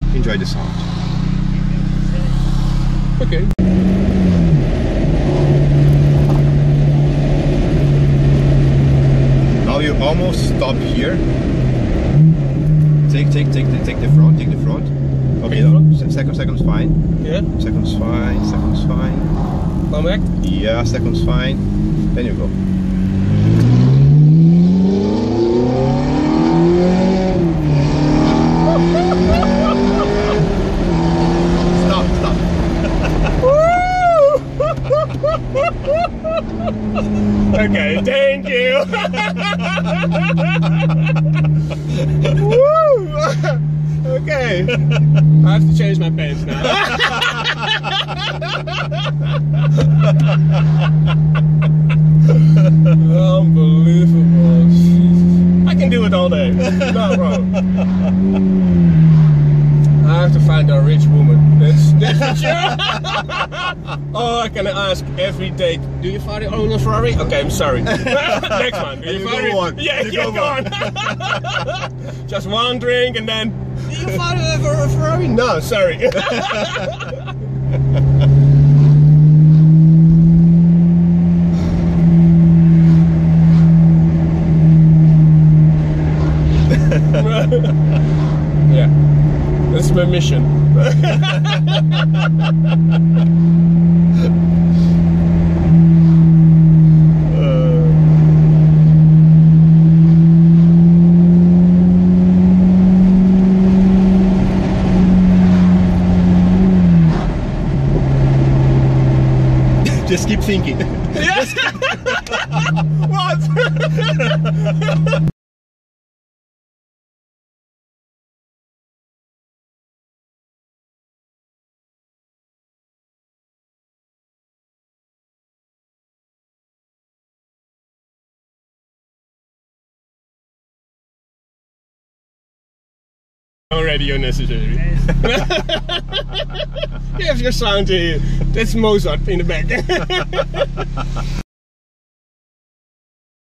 enjoy the sound. Okay. Now you almost stop here. Take the front. Okay, second's fine. Yeah. Second's fine. Come back. Yeah, second's fine. Then you go. Stop. Okay, thank you. Woo! Okay, I have to change my pants now. Unbelievable. Jesus. I can do it all day. No problem. I have to find a rich woman. That's for sure. Oh, I can ask every date. Do your father own a Ferrari? Okay, I'm sorry. Next one. Do your father? Go on. Yeah, go on. Just one drink and then. Do your father have a Ferrari? No, sorry. Yeah, that's my mission. Just keep thinking. Yes. What? No radio necessary. You have your sound here. That's Mozart in the back.